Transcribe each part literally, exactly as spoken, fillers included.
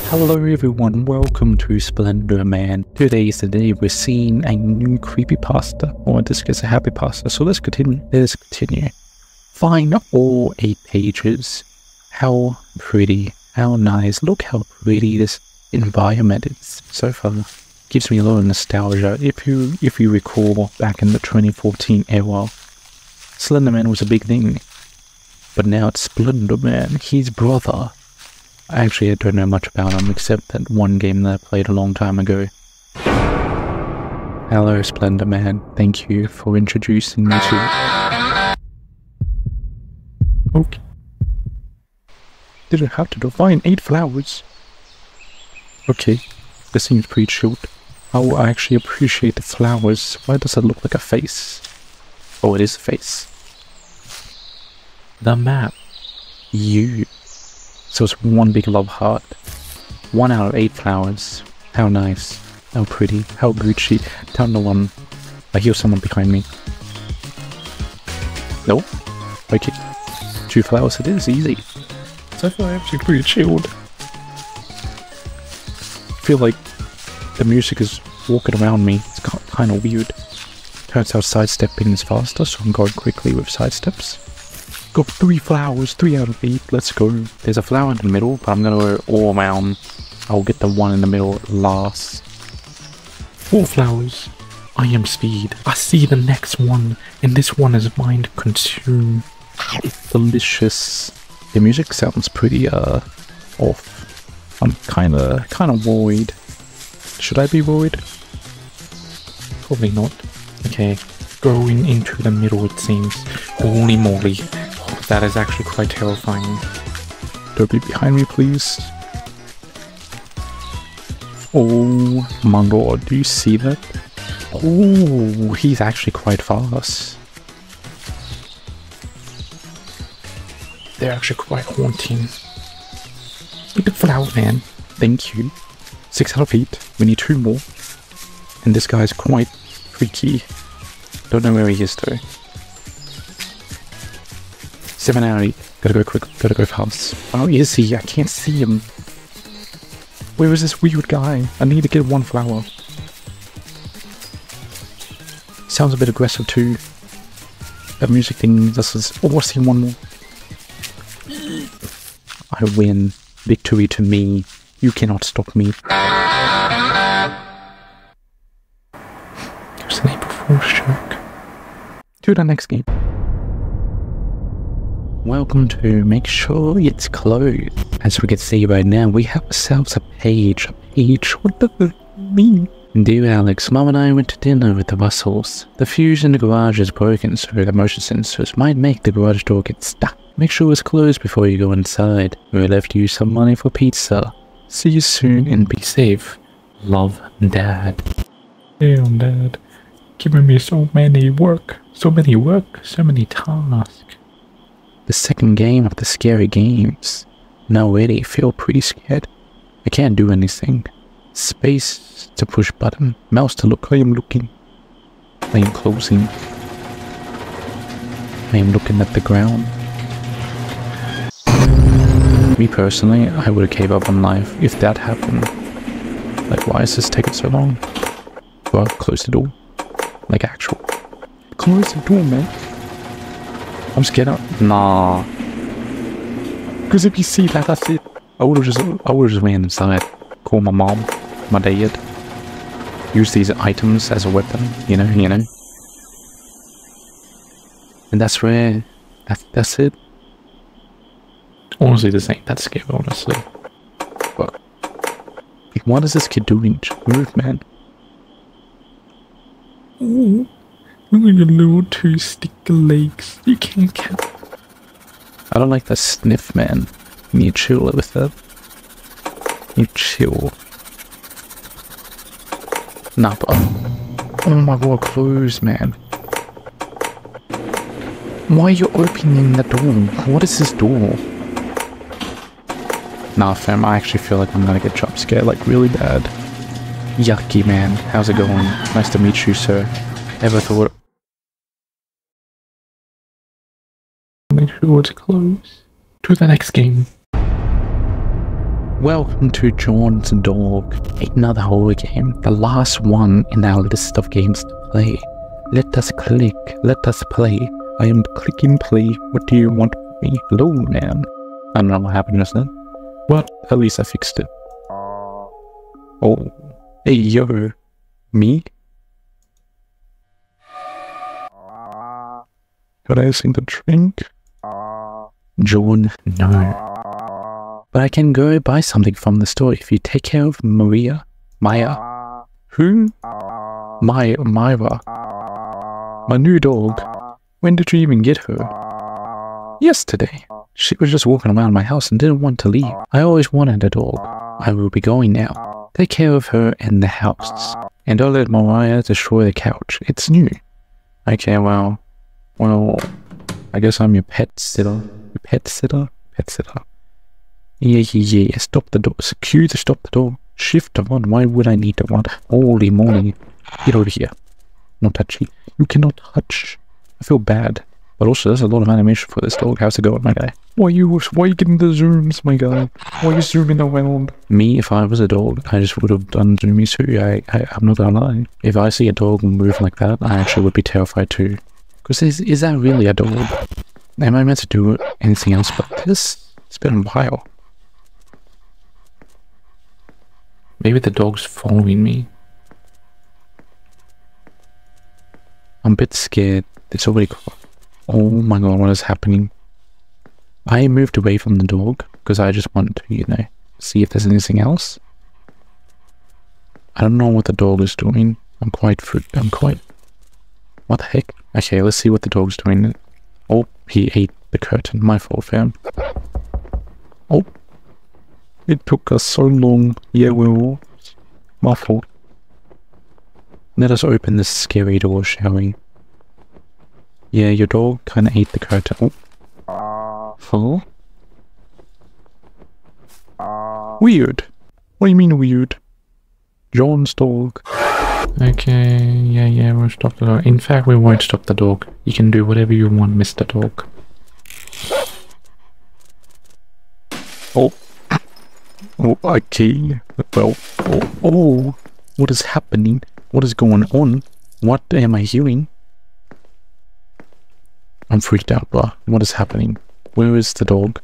Hello everyone, welcome to Splendor Man. Today is the day we're seeing a new creepypasta, or in this case a happy pasta, so let's continue. Let's continue. Find all eight pages. How pretty, how nice, look how pretty this environment is so far. Gives me a lot of nostalgia. If you if you recall back in the twenty fourteen era, Slender Man was a big thing. But now it's Splendor Man, his brother. Actually, I don't know much about him except that one game that I played a long time ago. Hello, Splendor Man. Thank you for introducing me to... Okay. Didn't have to define eight flowers. Okay, this seems pretty chilled. Oh, I actually appreciate the flowers. Why does it look like a face? Oh, it is a face. The map. You. So it's one big love heart. One out of eight flowers. How nice. How pretty. How Gucci. Down the one. I hear someone behind me. Nope. Okay. Two flowers it is. Easy. So far I'm actually pretty chilled. I feel like the music is walking around me. It's kind of weird. Turns out sidestepping is faster, so I'm going quickly with sidesteps. Got three flowers, three out of eight, let's go. There's a flower in the middle, but I'm gonna go all around. I'll get the one in the middle last. Four flowers. I am speed. I see the next one, and this one is mine to consume. It's delicious. The music sounds pretty, uh, off. I'm kinda, kinda worried. Should I be worried? Probably not. Okay, going into the middle it seems. Holy moly. That is actually quite terrifying. Don't be behind me, please. Oh my lord, do you see that? Oh, he's actually quite fast. They're actually quite haunting. Look at Flower Man. Thank you. Six out of eight. We need two more. And this guy's quite freaky. Don't know where he is though. Seven out of eight. Gotta go quick. Gotta go fast. Oh, is he? I can't see him. Where is this weird guy? I need to get one flower. Sounds a bit aggressive too. That music thing. This is. Oh, I see one more. I win. Victory to me. You cannot stop me. There's an April Fool's joke. To the next game. Welcome to Make Sure It's Closed. As we can see right now, we have ourselves a page. A page? What does it mean? Dear Alex, Mom and I went to dinner with the Russells. The fuse in the garage is broken, so the motion sensors might make the garage door get stuck. Make sure it's closed before you go inside. We left you some money for pizza. See you soon and be safe. Love, Dad. Damn, Dad. Giving me so many work. So many work. So many tasks. The second game of the scary games. Now really feel pretty scared. I can't do anything. Space to push button. Mouse to look. I am looking. I am closing. I am looking at the ground. Me personally, I would have gave up on life if that happened. Like, why is this taking so long? Well, close the door. Like actual. Close the door, man. I'm scared of. Nah. Because if you see that, that's it. I would have just, I would have just ran inside. Call my mom, my dad. Use these items as a weapon, you know, you know. And that's where, that, that's it. Honestly, this ain't that scary, honestly. But what is this kid doing? Move, man. Ooh. Look at your little two sticky legs. You can't count. I don't like that sniff, man. You need to chill with that. You chill. Nah, but oh my god, close, man. Why are you opening the door? What is this door? Nah, fam, I actually feel like I'm gonna get jump scared, like really bad. Yucky, man. How's it going? Nice to meet you, sir. Ever thought... Make sure it's close. To the next game. Welcome to John's Dog, another horror game, the last one in our list of games to play. Let us click, let us play. I am clicking play. What do you want from me? Hello, man. I don't know what happened just then. Well, at least I fixed it. Oh, hey, yo. Me? Got anything to drink? John, no. But I can go buy something from the store if you take care of Maria. Maya. Who? My, Myra. My new dog. When did you even get her? Yesterday. She was just walking around my house and didn't want to leave. I always wanted a dog. I will be going now. Take care of her and the house. And don't let Mariah destroy the couch. It's new. Okay, well... Well... I guess I'm your pet sitter. Your pet sitter? Pet sitter. Yeah, yeah, yeah. Stop the door. Secure to stop the door. Shift to one. Why would I need to run? Holy moly. Get over here. Not touchy. You cannot touch. I feel bad. But also, there's a lot of animation for this dog. How's it going, my guy? Why are you, why are you getting the zooms, my guy? Why are you zooming around? Me, if I was a dog, I just would have done zoomies too. I, I, I'm not gonna lie. If I see a dog move like that, I actually would be terrified too. Because is, is that really a dog? Am I meant to do anything else but this? It's been a while. Maybe the dog's following me. I'm a bit scared. It's already caught. Oh my god, what is happening? I moved away from the dog because I just want to, you know, see if there's anything else. I don't know what the dog is doing. I'm quite fruit. I'm quite... What the heck? Okay, let's see what the dog's doing. Oh, he ate the curtain. My fault, fam. Oh. It took us so long. Yeah, well, my fault. Let us open this scary door, shall we? Yeah, your dog kind of ate the curtain. Oh. Huh? Weird. What do you mean weird? John's dog. Okay, yeah, yeah, we'll stop the dog. In fact, we won't stop the dog. You can do whatever you want, Mister Dog. Oh. Oh, okay. Well, oh, oh. What is happening? What is going on? What am I hearing? I'm freaked out, bruh. What is happening? Where is the dog?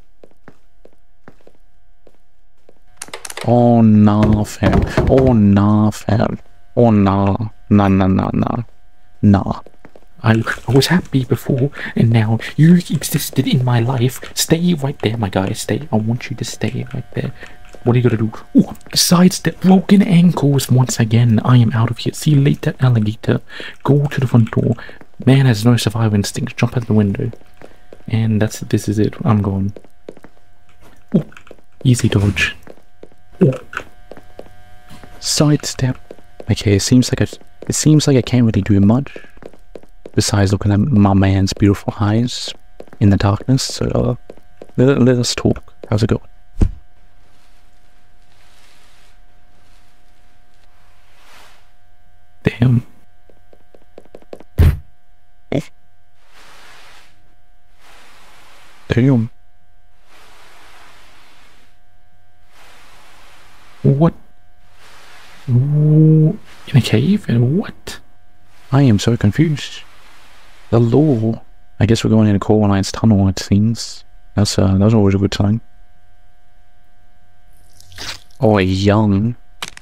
Oh, nah, fam. Oh, nah, fam. Oh, nah. Nah, nah, nah, nah. Nah. I, I was happy before, and now you existed in my life. Stay right there, my guy. Stay. I want you to stay right there. What are you gonna do? Oh, sidestep, broken ankles once again. I am out of here. See you later, alligator. Go to the front door. Man has no survival instinct. Jump out the window. And that's this is it. I'm going. Oh, easy dodge. Oh. Sidestep. Okay, it seems like I, it seems like I can't really do much besides looking at my man's beautiful eyes in the darkness. So uh, let, let us talk. How's it going? Damn. Damn. What? Ooh, in a cave? And what? I am so confused. The law. I guess we're going in a Coal Alliance tunnel, it seems. That's uh, that's always a good sign. Oh, a young.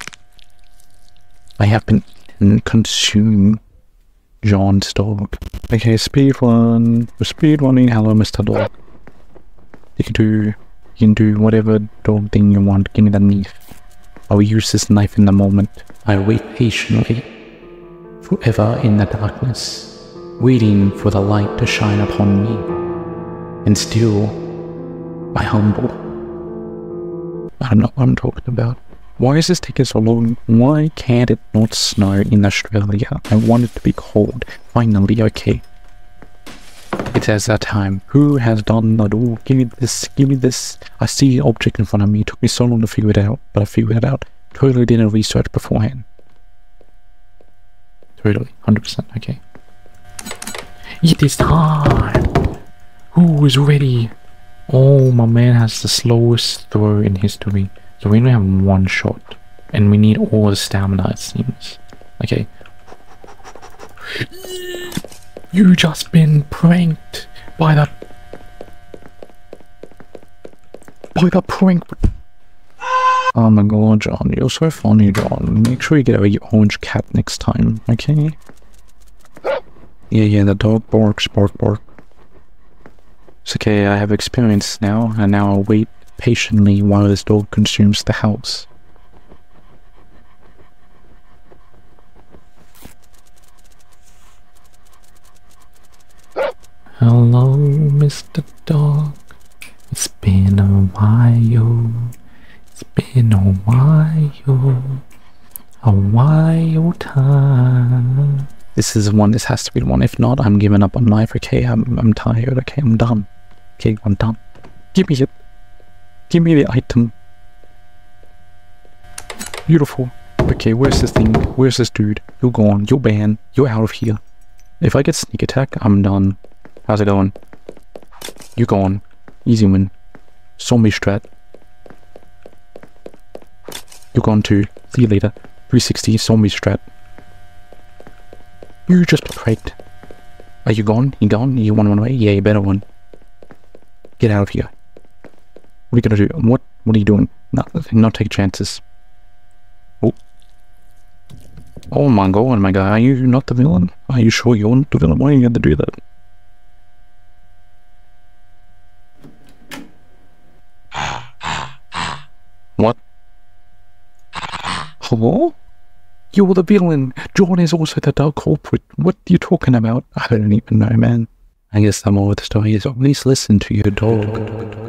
I have been and consumed John's dog. Okay, speed run. We're speed running. Hello, Mister Dog. You can do, you can do whatever dog thing you want. Give me that knife. I will use this knife in the moment. I wait patiently, forever in the darkness, waiting for the light to shine upon me. And still, I humble. I don't know what I'm talking about. Why is this taking so long? Why can't it not snow in Australia? I want it to be cold. Finally, okay. It has that time. Who has done that? Oh, give me this, give me this. I see an object in front of me. It took me so long to figure it out, but I figured it out. Totally didn't research beforehand. Totally, one hundred percent, okay. It is time! Who is ready? Oh, my man has the slowest throw in history. So we only have one shot. And we need all the stamina, it seems. Okay. You just been pranked by the... By the prank... Oh my god, John, you're so funny, John. Make sure you get a orange cat next time, okay? Yeah, yeah, the dog barks, bark, bark. It's okay, I have experience now, and now I'll wait patiently while this dog consumes the house. Hello, Mister Dog. It's been a while. It's been a while. A while time. This is one. This has to be the one. If not, I'm giving up on life. Okay, I'm I'm tired. Okay, I'm done. Okay, I'm done. Give me it. Give me the item. Beautiful. Okay, where's this thing? Where's this dude? You're gone. You're banned. You're out of here. If I get sneak attack, I'm done. How's it going? You gone. Easy win. Zombie strat. You gone too. See you later. three sixty zombie strat. You just pranked. Are you gone? You gone? You want one away? Yeah, you better one. Get out of here. What are you gonna do? What? What are you doing? Not, not take chances. Oh. Oh my god, my guy. Are you not the villain? Are you sure you're not the villain? Why are you going to do that? What? Hello? You're the villain. John is also the dark culprit. What are you talking about? I don't even know, man. I guess the moral of the story is always listen to your dog.